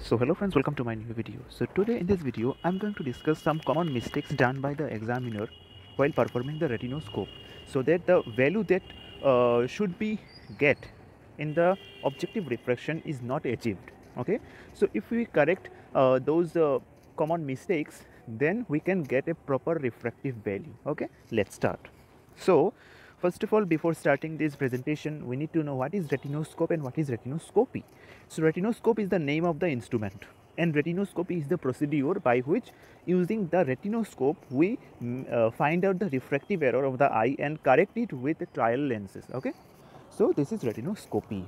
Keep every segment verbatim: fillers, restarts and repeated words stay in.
So hello friends, welcome to my new video. So today in this video I'm going to discuss some common mistakes done by the examiner while performing the retinoscope, so that the value that uh, should be get in the objective refraction is not achieved. Okay, so if we correct uh, those uh, common mistakes, then we can get a proper refractive value. Okay, let's start. So first of all, before starting this presentation, we need to know what is retinoscope and what is retinoscopy. So retinoscope is the name of the instrument, and retinoscopy is the procedure by which, using the retinoscope, we mm, uh, find out the refractive error of the eye and correct it with trial lenses. Okay, so this is retinoscopy.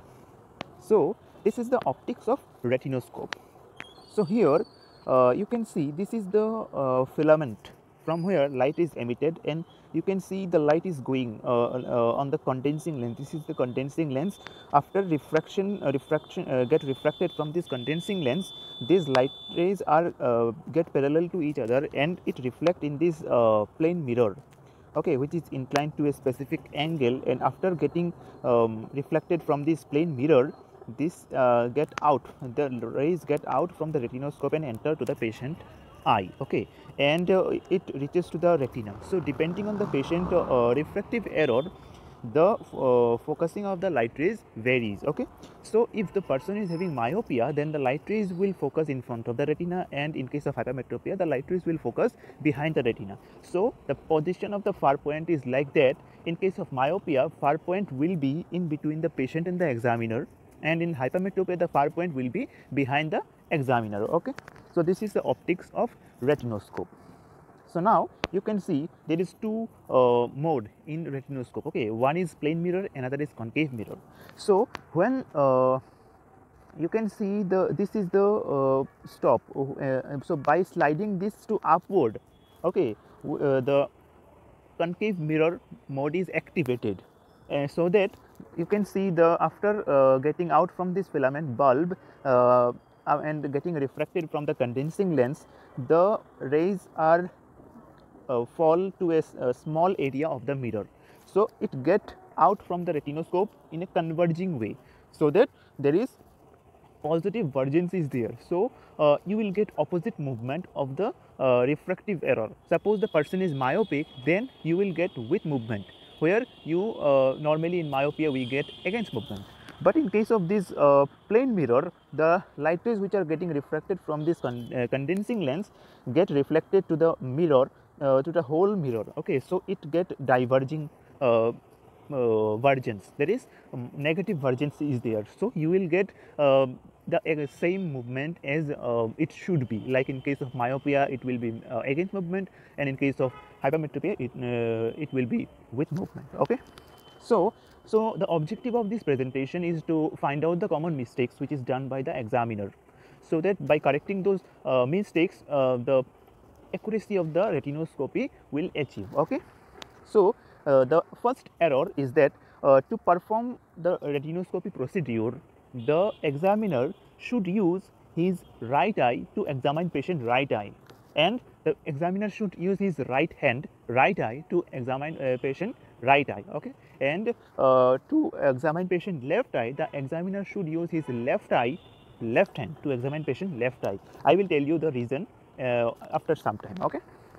So this is the optics of retinoscope. So here uh, you can see this is the uh, filament from where light is emitted, and you can see the light is going uh, uh, on the condensing lens. This is the condensing lens. After refraction, uh, refraction uh, get refracted from this condensing lens, these light rays are uh, get parallel to each other, and it reflect in this uh, plane mirror, okay, which is inclined to a specific angle, and after getting um, reflected from this plane mirror, this uh, get out, the rays get out from the retinoscope and enter to the patient eye, okay, and uh, it reaches to the retina. So depending on the patient uh, refractive error, the uh, focusing of the light rays varies. Okay, so if the person is having myopia, then the light rays will focus in front of the retina, and in case of hypermetropia, the light rays will focus behind the retina. So the position of the far point is like that. In case of myopia, far point will be in between the patient and the examiner, and in hypermetropia the far point will be behind the examiner. Okay, so this is the optics of retinoscope. So now you can see there is two uh, mode in retinoscope. Okay, one is plane mirror, another is concave mirror. So when uh, you can see the this is the uh, stop. Uh, so by sliding this to upward, okay, uh, the concave mirror mode is activated, uh, so that you can see the after uh, getting out from this filament bulb uh, and getting refracted from the condensing lens, the rays are uh, fall to a, a small area of the mirror. So it get out from the retinoscope in a converging way, so that there is positive divergence is there. So uh, you will get opposite movement of the uh, refractive error. Suppose the person is myopic, then you will get with movement, where you uh, normally in myopia we get against movement. But in case of this uh, plane mirror, the light rays which are getting refracted from this con uh, condensing lens get reflected to the mirror, uh, to the whole mirror. Okay, so it get diverging uh, uh, divergence. There is um, negative divergence is there. So you will get uh, the uh, same movement as uh, it should be. Like in case of myopia, it will be uh, against movement, and in case of hypermetropia, it uh, it will be with movement. Okay, so so the objective of this presentation is to find out the common mistakes which is done by the examiner, so that by correcting those uh, mistakes, uh, the accuracy of the retinoscopy will achieve. Okay, so uh, the first error is that uh, to perform the retinoscopy procedure, the examiner should use his right eye to examine patient right eye, and the examiner should use his right hand, right eye, to examine uh, patient right eye. Okay, and uh, to examine patient left eye, the examiner should use his left eye, left hand, to examine patient left eye. I will tell you the reason uh, after some time. Okay,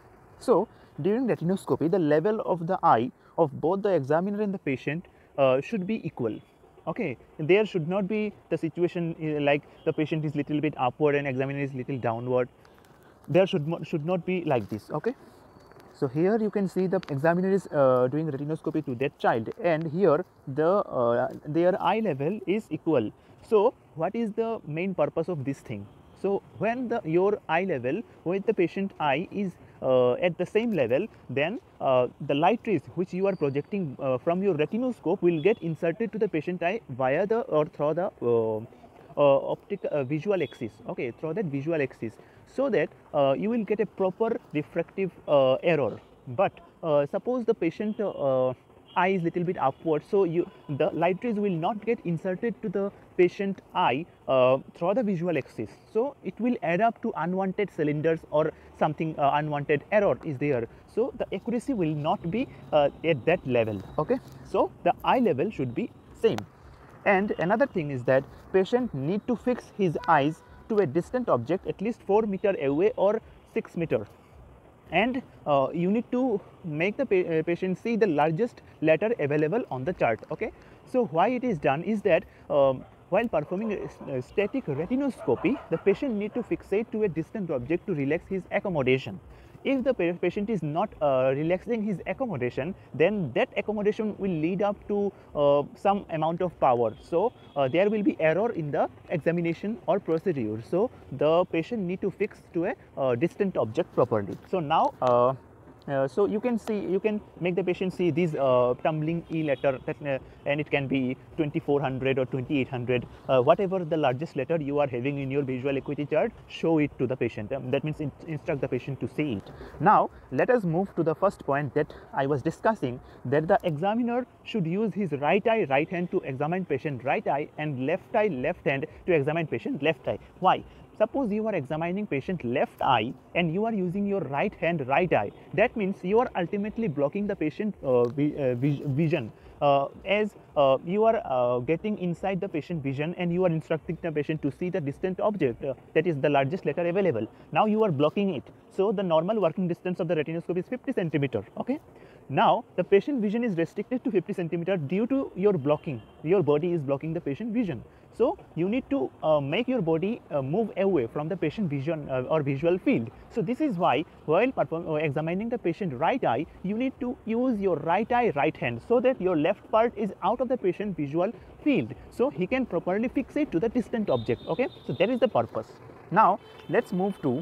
so during retinoscopy, the level of the eye of both the examiner and the patient uh, should be equal. Okay, there should not be the situation uh, like the patient is little bit upward and examiner is little downward. There should should not be like this. Okay, so here you can see the examiner is uh, doing retinoscopy to that child, and here the uh, their eye level is equal. So what is the main purpose of this thing? So when the your eye level with the patient eye is uh, at the same level, then uh, the light rays which you are projecting uh, from your retinoscope will get inserted to the patient eye via the or through the uh, uh, optic uh, visual axis. Okay, through that visual axis, so that uh, you will get a proper refractive uh, error. But uh, suppose the patient uh, eye is little bit upward, so you the light rays will not get inserted to the patient eye uh, through the visual axis, so it will add up to unwanted cylinders or something uh, unwanted error is there. So the accuracy will not be uh, at that level. Okay, so the eye level should be same. And another thing is that patient need to fix his eyes to a distant object at least four meter away or six meter. And uh, you need to make the pa uh, patient see the largest letter available on the chart. Okay, so why it is done is that um, while performing a static retinoscopy, the patient need to fixate to a distant object to relax his accommodation. If the patient is not uh, relaxing his accommodation, then that accommodation will lead up to uh, some amount of power. So uh, there will be error in the examination or procedure. So the patient need to fix to a uh, distant object properly. So now uh, Uh, so you can see, you can make the patient see this uh, tumbling E letter, that, uh, and it can be twenty-four hundred or twenty-eight hundred, uh, whatever the largest letter you are having in your visual acuity chart, show it to the patient. Um, that means in, instruct the patient to see it. Now let us move to the first point that I was discussing, that the examiner should use his right eye, right hand to examine patient right eye, and left eye, left hand to examine patient left eye. Why? Suppose you are examining patient left eye and you are using your right hand right eye. That means you are ultimately blocking the patient uh, vi uh, vision, uh, as uh, you are uh, getting inside the patient vision and you are instructing the patient to see the distant object, uh, that is the largest letter available. Now you are blocking it. So the normal working distance of the retinoscope is fifty centimeter. Okay. Now the patient vision is restricted to fifty centimeter due to your blocking. Your body is blocking the patient vision. So you need to uh, make your body uh, move away from the patient vision uh, or visual field. So this is why while perform, uh, examining the patient right eye, you need to use your right eye right hand, so that your left part is out of the patient visual field, so he can properly fixate to the distant object. Okay, so that is the purpose. Now let's move to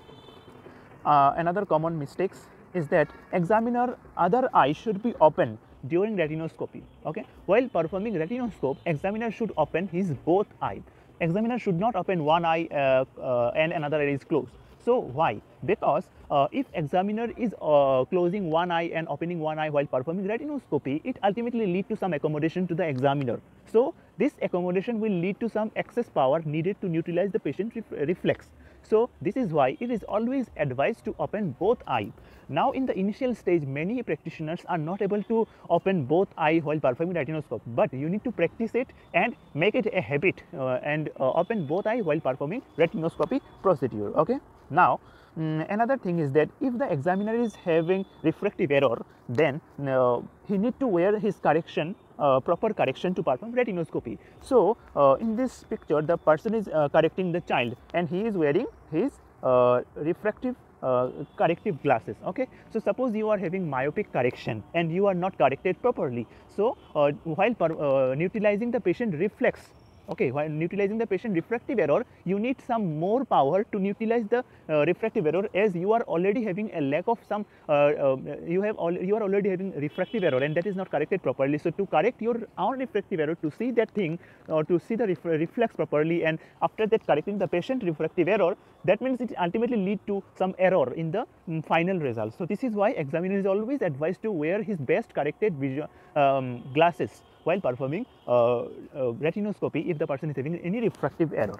uh, another common mistakes is that examiner other eye should be open during retinoscopy. Okay, while performing retinoscope, examiner should open his both eye. Examiner should not open one eye uh, uh, and another eye is closed. So why? Because uh, if examiner is uh, closing one eye and opening one eye while performing retinoscopy, it ultimately lead to some accommodation to the examiner. So this accommodation will lead to some excess power needed to neutralize the patient ref reflex. So this is why it is always advised to open both eye. Now in the initial stage, many practitioners are not able to open both eye while performing retinoscope, but you need to practice it and make it a habit uh, and uh, open both eye while performing retinoscopy procedure. Okay. Now um, another thing is that if the examiner is having refractive error, then uh, he need to wear his correction Uh, proper correction to perform retinoscopy. So uh, in this picture, the person is uh, correcting the child and he is wearing his uh, refractive uh, corrective glasses. Okay, so suppose you are having myopic correction and you are not corrected properly. So uh, while per, uh, neutralizing the patient reflex, okay, while neutralizing the patient refractive error, you need some more power to neutralize the uh, refractive error, as you are already having a lack of some uh, uh, you have all you are already having refractive error and that is not corrected properly. So to correct your own refractive error, to see that thing or to see the ref reflex properly, and after that correcting the patient refractive error, that means it ultimately lead to some error in the um, final result. So this is why examiner is always advised to wear his best corrected visual um, glasses while performing uh, uh, retinoscopy if the person is having any refractive error.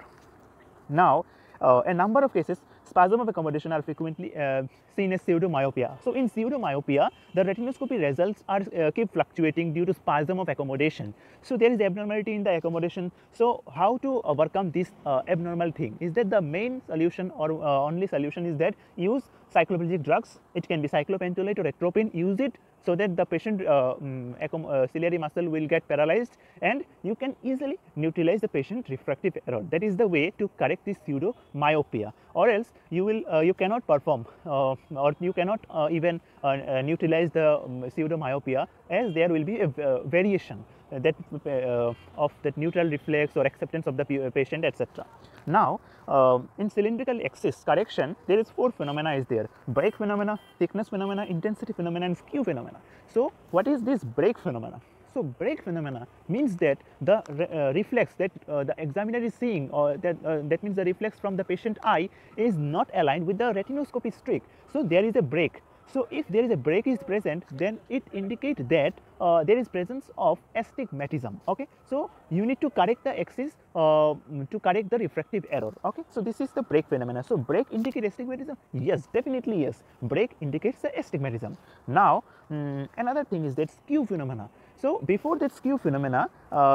Now uh, a number of cases, spasm of accommodation are frequently uh, seen as pseudomyopia. So in pseudomyopia, the retinoscopy results are uh, keep fluctuating due to spasm of accommodation. So there is abnormality in the accommodation. So how to overcome this uh, abnormal thing is that the main solution or uh, only solution is that use cycloplegic drugs. It can be cyclopentolate or atropine. Use it so that the patient uh, um, uh, ciliary muscle will get paralyzed and you can easily neutralize the patient refractive error. That is the way to correct this pseudo myopia, or else you will uh, you cannot perform uh, or you cannot uh, even uh, uh, neutralize the um, pseudo myopia, as there will be a uh, variation uh, that uh, of that neutral reflex or acceptance of the patient, et cetera. Now uh, in cylindrical axis correction, there is four phenomena is there: break phenomena, thickness phenomena, intensity phenomena, and skew phenomena. So what is this break phenomena? So break phenomena means that the re uh, reflex that uh, the examiner is seeing, or that uh, that means the reflex from the patient eye is not aligned with the retinoscopy streak. So there is a break. So if there is a break is present, then it indicates that uh, there is presence of astigmatism. Okay, so you need to correct the axis uh, to correct the refractive error. Okay, so this is the break phenomena. So break indicates astigmatism? Yes, definitely yes. Break indicates the astigmatism. Now um, another thing is that skew phenomena. So before that skew phenomena, uh,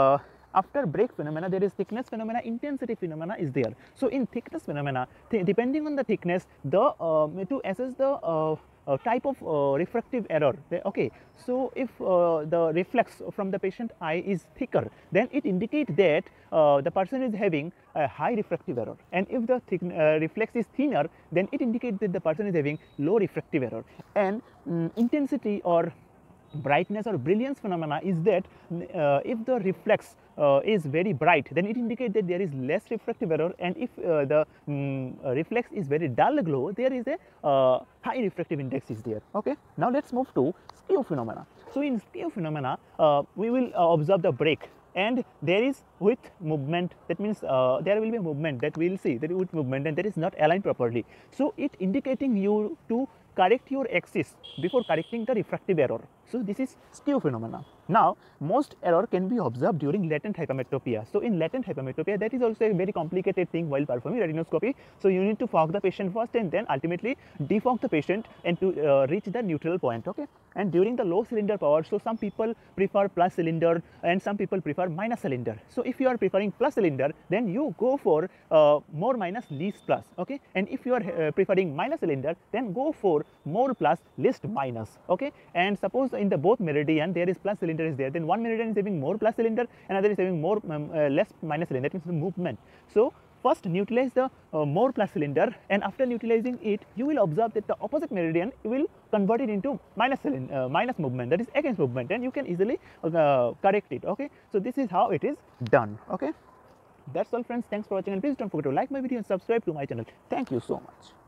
after break phenomena, there is thickness phenomena, intensity phenomena is there. So in thickness phenomena, th depending on the thickness, the uh, to assess the uh, uh, type of uh, refractive error. Okay, so if uh, the reflex from the patient eye is thicker, then it indicates that uh, the person is having a high refractive error, and if the thick, uh, reflex is thinner, then it indicates that the person is having low refractive error. And um, intensity or brightness or brilliance phenomena is that uh, if the reflex uh, is very bright, then it indicates that there is less refractive error, and if uh, the um, reflex is very dull glow, there is a uh, high refractive index is there. Okay, now let's move to skew phenomena. So in skew phenomena, uh, we will uh, observe the break, and there is with movement, that means uh, there will be a movement that we will see that with movement, and that is not aligned properly. So it indicating you to correct your axis before correcting the refractive error. So this is skew phenomena. Now most error can be observed during latent hypermetropia. So in latent hypermetropia, that is also a very complicated thing while performing retinoscopy. So you need to fog the patient first, and then ultimately defog the patient and to uh, reach the neutral point. Okay, and during the low cylinder power, so some people prefer plus cylinder and some people prefer minus cylinder. So if you are preferring plus cylinder, then you go for uh, more minus least plus. Okay, and if you are uh, preferring minus cylinder, then go for more plus least minus. Okay, and suppose in the both meridian there is plus cylinder is there, then one meridian is having more plus cylinder, another is having more um, uh, less minus cylinder. That means the movement. So first neutralize the uh, more plus cylinder, and after neutralizing it, you will observe that the opposite meridian will convert it into minus cylinder, uh, minus movement, that is against movement, and you can easily uh, correct it. Okay, so this is how it is done. Okay, that's all friends. Thanks for watching, and please don't forget to like my video and subscribe to my channel. Thank you so much.